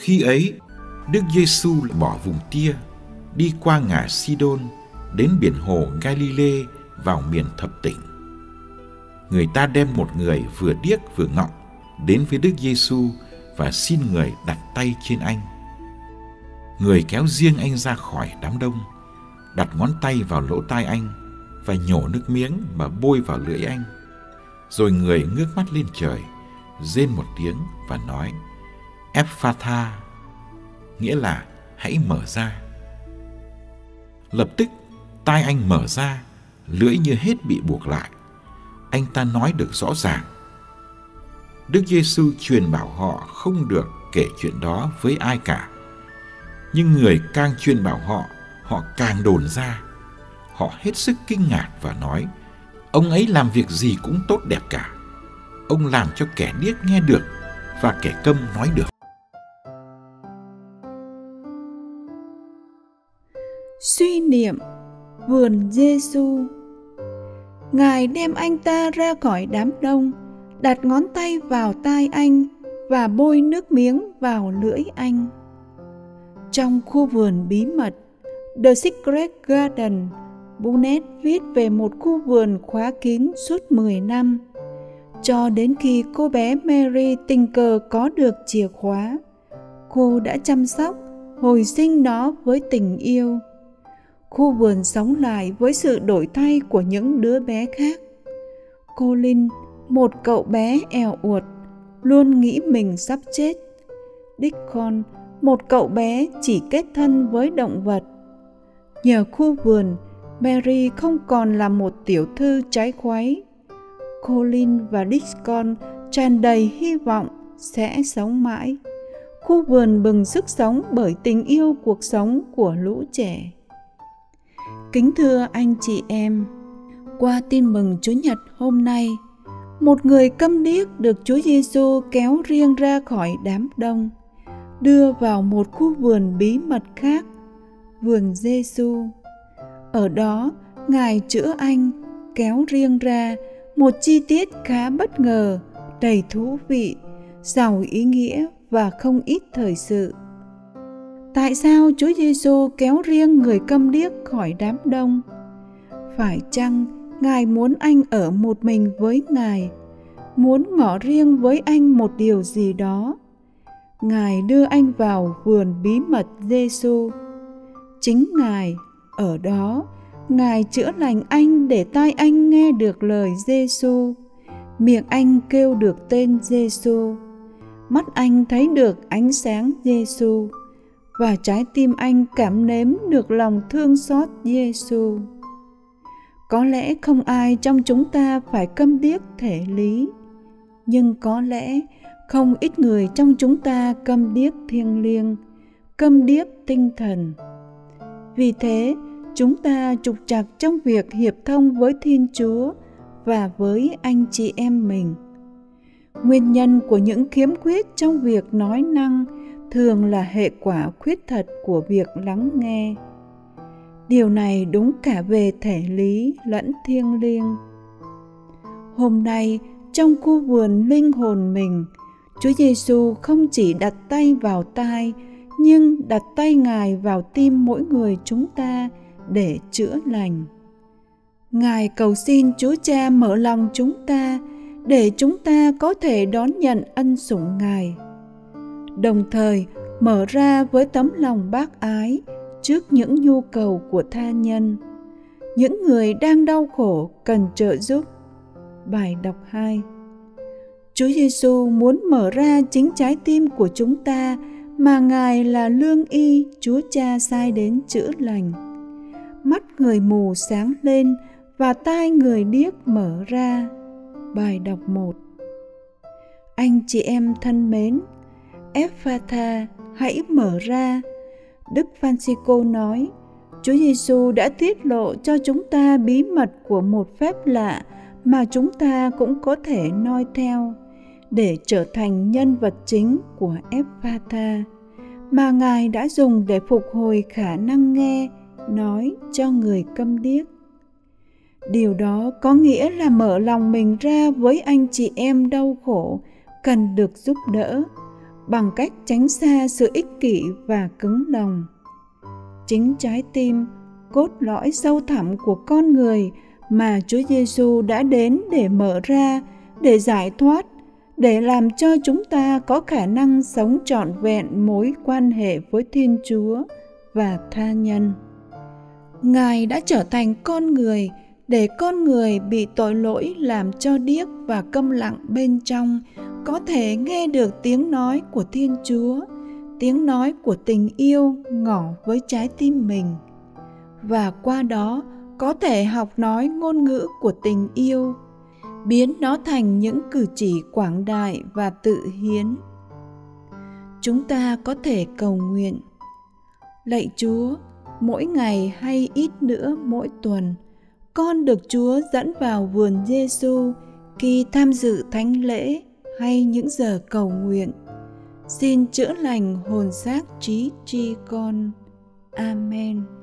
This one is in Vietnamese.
Khi ấy, Đức Giêsu bỏ vùng Tia, đi qua ngả Sidôn, đến biển hồ Galile vào miền Thập Tỉnh. Người ta đem một người vừa điếc vừa ngọng đến với Đức Giêsu và xin người đặt tay trên anh. Người kéo riêng anh ra khỏi đám đông, đặt ngón tay vào lỗ tai anh và nhổ nước miếng mà bôi vào lưỡi anh. Rồi người ngước mắt lên trời, rên một tiếng và nói: Ephatha, nghĩa là hãy mở ra. Lập tức tai anh mở ra, lưỡi như hết bị buộc lại. Anh ta nói được rõ ràng. Đức Giêsu truyền bảo họ không được kể chuyện đó với ai cả. Nhưng người càng truyền bảo họ, họ càng đồn ra. Họ hết sức kinh ngạc và nói: ông ấy làm việc gì cũng tốt đẹp cả. Ông làm cho kẻ điếc nghe được và kẻ câm nói được. Suy niệm vườn Giêsu. Ngài đem anh ta ra khỏi đám đông, đặt ngón tay vào tai anh và bôi nước miếng vào lưỡi anh. Trong khu vườn bí mật, The Secret Garden, Bunnett viết về một khu vườn khóa kín suốt 10 năm, cho đến khi cô bé Mary tình cờ có được chìa khóa. Cô đã chăm sóc, hồi sinh nó với tình yêu. Khu vườn sống lại với sự đổi thay của những đứa bé khác. Colin, một cậu bé èo uột, luôn nghĩ mình sắp chết. Deacon, một cậu bé chỉ kết thân với động vật. Nhờ khu vườn, Mary không còn là một tiểu thư trái khoái. Colin và Deacon tràn đầy hy vọng sẽ sống mãi. Khu vườn bừng sức sống bởi tình yêu cuộc sống của lũ trẻ. Kính thưa anh chị em, qua tin mừng Chúa Nhật hôm nay, một người câm điếc được Chúa Giêsu kéo riêng ra khỏi đám đông, đưa vào một khu vườn bí mật khác, vườn Giêsu. Ở đó, Ngài chữa anh, kéo riêng ra một chi tiết khá bất ngờ, đầy thú vị, giàu ý nghĩa và không ít thời sự. Tại sao Chúa Giêsu kéo riêng người câm điếc khỏi đám đông? Phải chăng Ngài muốn anh ở một mình với Ngài, muốn ngỏ riêng với anh một điều gì đó? Ngài đưa anh vào vườn bí mật Giêsu. Chính Ngài ở đó, Ngài chữa lành anh để tai anh nghe được lời Giêsu, miệng anh kêu được tên Giêsu, mắt anh thấy được ánh sáng Giêsu, và trái tim anh cảm nếm được lòng thương xót Giêsu. Có lẽ không ai trong chúng ta phải câm điếc thể lý, nhưng có lẽ không ít người trong chúng ta câm điếc thiêng liêng, câm điếc tinh thần. Vì thế, chúng ta trục trặc trong việc hiệp thông với Thiên Chúa và với anh chị em mình. Nguyên nhân của những khiếm khuyết trong việc nói năng thường là hệ quả khuyết tật của việc lắng nghe. Điều này đúng cả về thể lý lẫn thiêng liêng. Hôm nay, trong khu vườn linh hồn mình, Chúa Giêsu không chỉ đặt tay vào tai, nhưng đặt tay Ngài vào tim mỗi người chúng ta để chữa lành. Ngài cầu xin Chúa Cha mở lòng chúng ta để chúng ta có thể đón nhận ân sủng Ngài, đồng thời mở ra với tấm lòng bác ái trước những nhu cầu của tha nhân, những người đang đau khổ cần trợ giúp. Bài đọc 2. Chúa Giêsu muốn mở ra chính trái tim của chúng ta mà Ngài là lương y Chúa Cha sai đến chữa lành. Mắt người mù sáng lên và tai người điếc mở ra. Bài đọc 1. Anh chị em thân mến, Ephatha, hãy mở ra. Đức Francisco nói, Chúa Giêsu đã tiết lộ cho chúng ta bí mật của một phép lạ mà chúng ta cũng có thể noi theo để trở thành nhân vật chính của Ephatha mà Ngài đã dùng để phục hồi khả năng nghe, nói cho người câm điếc. Điều đó có nghĩa là mở lòng mình ra với anh chị em đau khổ, cần được giúp đỡ, bằng cách tránh xa sự ích kỷ và cứng lòng. Chính trái tim, cốt lõi sâu thẳm của con người mà Chúa Giêsu đã đến để mở ra, để giải thoát, để làm cho chúng ta có khả năng sống trọn vẹn mối quan hệ với Thiên Chúa và tha nhân. Ngài đã trở thành con người để con người bị tội lỗi làm cho điếc và câm lặng bên trong có thể nghe được tiếng nói của Thiên Chúa, tiếng nói của tình yêu ngỏ với trái tim mình, và qua đó có thể học nói ngôn ngữ của tình yêu, biến nó thành những cử chỉ quảng đại và tự hiến. Chúng ta có thể cầu nguyện: Lạy Chúa, mỗi ngày hay ít nữa mỗi tuần, con được Chúa dẫn vào vườn Giêsu khi tham dự thánh lễ hay những giờ cầu nguyện. Xin chữa lành hồn xác trí chi con. Amen.